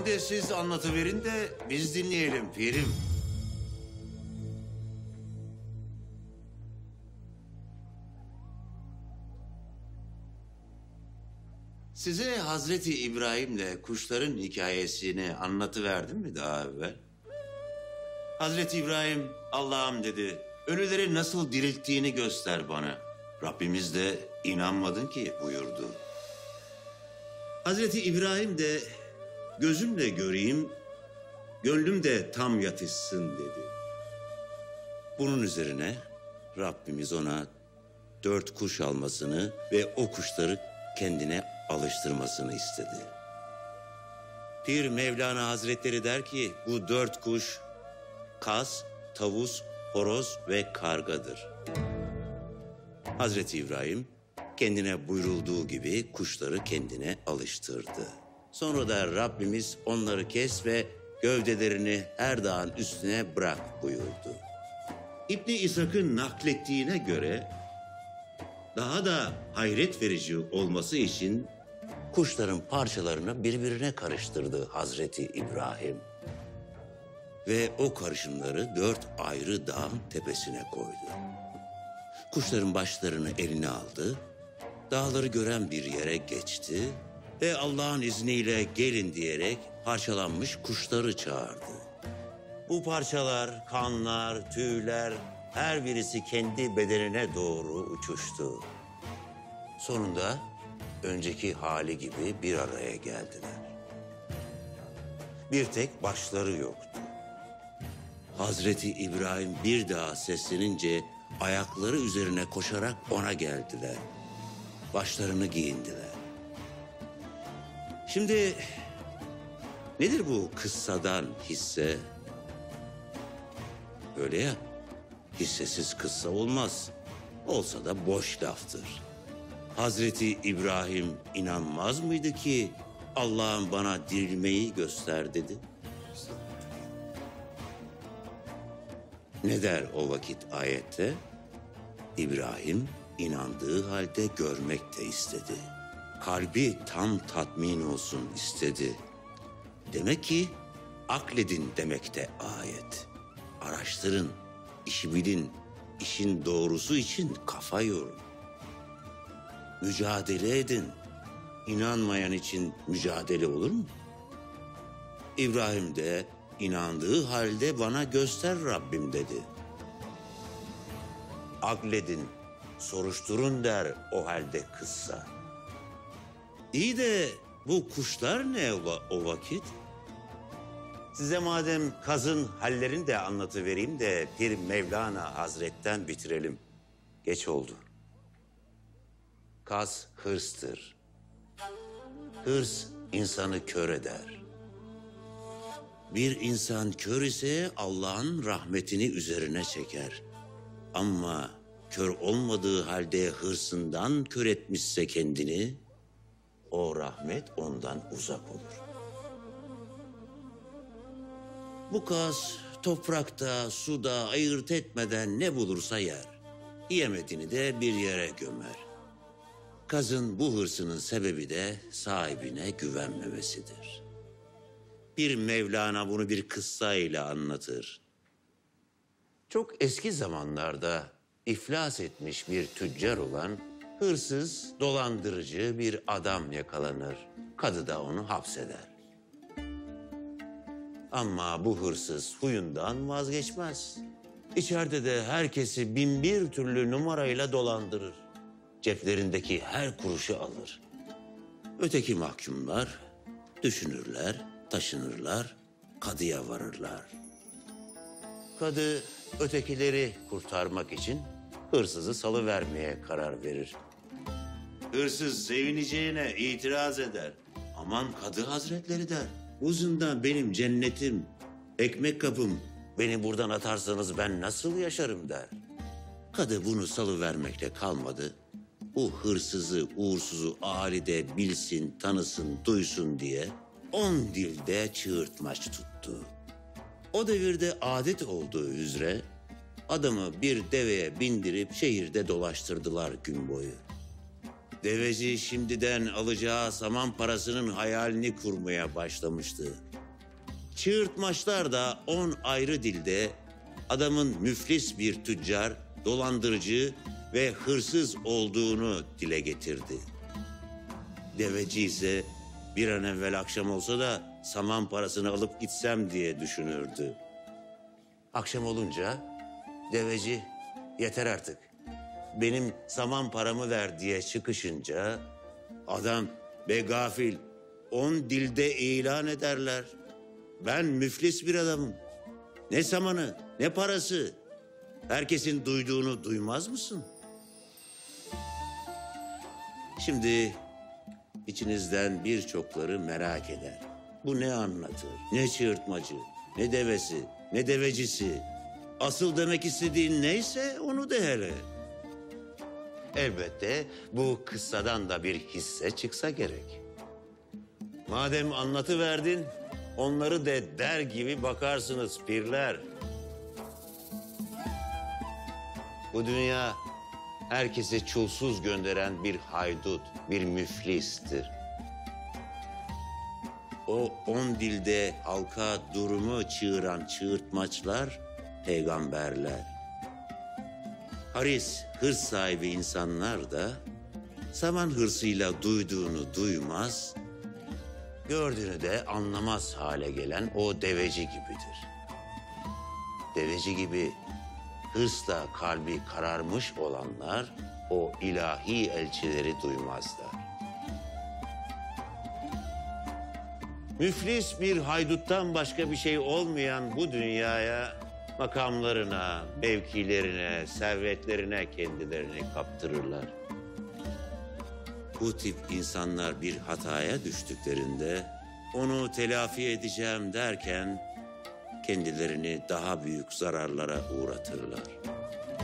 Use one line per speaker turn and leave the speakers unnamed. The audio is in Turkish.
de siz anlatıverin de biz dinleyelim pirim. Size Hazreti İbrahim'le kuşların hikayesini anlatıverdim mi daha evvel? Hazreti İbrahim, Allah'ım dedi, ölüleri nasıl dirilttiğini göster bana. Rabbimiz de inanmadın ki buyurdu. Hazreti İbrahim de gözümle göreyim, gönlüm de tam yatışsın dedi. Bunun üzerine Rabbimiz ona 4 kuş almasını ve o kuşları kendine alıştırmasını istedi. Pir Mevlana Hazretleri der ki bu 4 kuş kaz, tavus, horoz ve kargadır. Hazreti İbrahim kendine buyurulduğu gibi kuşları kendine alıştırdı. Sonra da Rabbimiz onları kes ve gövdelerini her dağın üstüne bırak buyurdu. İbni İshak'ın naklettiğine göre daha da hayret verici olması için kuşların parçalarını birbirine karıştırdı Hazreti İbrahim. Ve o karışımları 4 ayrı dağın tepesine koydu. Kuşların başlarını eline aldı, dağları gören bir yere geçti ve Allah'ın izniyle gelin diyerek parçalanmış kuşları çağırdı. Bu parçalar, kanlar, tüyler her birisi kendi bedenine doğru uçuştu. Sonunda önceki hali gibi bir araya geldiler. Bir tek başları yoktu. Hazreti İbrahim bir daha seslenince ayakları üzerine koşarak ona geldiler. Başlarını giyindiler. Şimdi nedir bu kıssadan hisse? Öyle ya, hissesiz kıssa olmaz. Olsa da boş laftır. Hazreti İbrahim inanmaz mıydı ki Allah'ın bana dirilmeyi göster dedi? Ne der o vakit ayette? İbrahim inandığı halde görmek de istedi. Kalbi tam tatmin olsun istedi. Demek ki akledin demekte ayet. Araştırın, işi bilin, işin doğrusu için kafa yorun. Mücadele edin. İnanmayan için mücadele olur mu? İbrahim de inandığı halde bana göster Rabbim dedi. Akledin, soruşturun der o halde kıssa. İyi de bu kuşlar ne o vakit? Size madem kazın hallerini de anlatıvereyim de Pir Mevlana Hazret'ten bitirelim. Geç oldu. Kaz hırstır. Hırs insanı kör eder. Bir insan kör ise Allah'ın rahmetini üzerine çeker. Ama kör olmadığı halde hırsından kör etmişse kendini, o rahmet ondan uzak olur. Bu kaz toprakta, suda ayırt etmeden ne bulursa yer. Yemediğini de bir yere gömer. Kazın bu hırsının sebebi de sahibine güvenmemesidir. Bir Mevlana bunu bir kıssayla anlatır. Çok eski zamanlarda iflas etmiş bir tüccar olan hırsız, dolandırıcı bir adam yakalanır. Kadı da onu hapseder. Ama bu hırsız huyundan vazgeçmez. İçeride de herkesi bin bir türlü numarayla dolandırır. Ceplerindeki her kuruşu alır. Öteki mahkumlar düşünürler, taşınırlar, kadıya varırlar. Kadı ötekileri kurtarmak için hırsızı salıvermeye karar verir. Hırsız sevineceğine itiraz eder. Aman Kadı Hazretleri der. Bu zindan benim cennetim, ekmek kapım. Beni buradan atarsanız ben nasıl yaşarım der. Kadı bunu salıvermekle kalmadı. Bu hırsızı, uğursuzu ahiride bilsin, tanısın, duysun diye 10 dilde çığırtmaç tuttu. O devirde adet olduğu üzere adamı bir deveye bindirip şehirde dolaştırdılar gün boyu. Deveci şimdiden alacağı saman parasının hayalini kurmaya başlamıştı. Çığırtmaçlar da 10 ayrı dilde adamın müflis bir tüccar, dolandırıcı ve hırsız olduğunu dile getirdi. Deveci ise bir an evvel akşam olsa da saman parasını alıp gitsem diye düşünürdü. Akşam olunca deveci yeter artık, benim saman paramı ver diye çıkışınca adam be gafil 10 dilde ilan ederler. Ben müflis bir adamım. Ne samanı ne parası. Herkesin duyduğunu duymaz mısın? Şimdi içinizden birçokları merak eder. Bu ne anlatır? Ne çığırtmacı, ne devesi, ne devecisi. Asıl demek istediğin neyse onu de hele. Elbette bu kıssadan da bir hisse çıksa gerek. Madem anlatıverdin, onları de der gibi bakarsınız pirler. Bu dünya herkese çulsuz gönderen bir haydut, bir müflistir. O 10 dilde halka durumu çığıran çığırtmaçlar, peygamberler. Haris, hırs sahibi insanlar da saman hırsıyla duyduğunu duymaz, gördüğünü de anlamaz hale gelen o deveci gibidir. Deveci gibi hırsla kalbi kararmış olanlar o ilahi elçileri duymazlar. Müflis bir hayduttan başka bir şey olmayan bu dünyaya makamlarına, mevkilerine, servetlerine kendilerini kaptırırlar. Bu tip insanlar bir hataya düştüklerinde onu telafi edeceğim derken kendilerini daha büyük zararlara uğratırlar.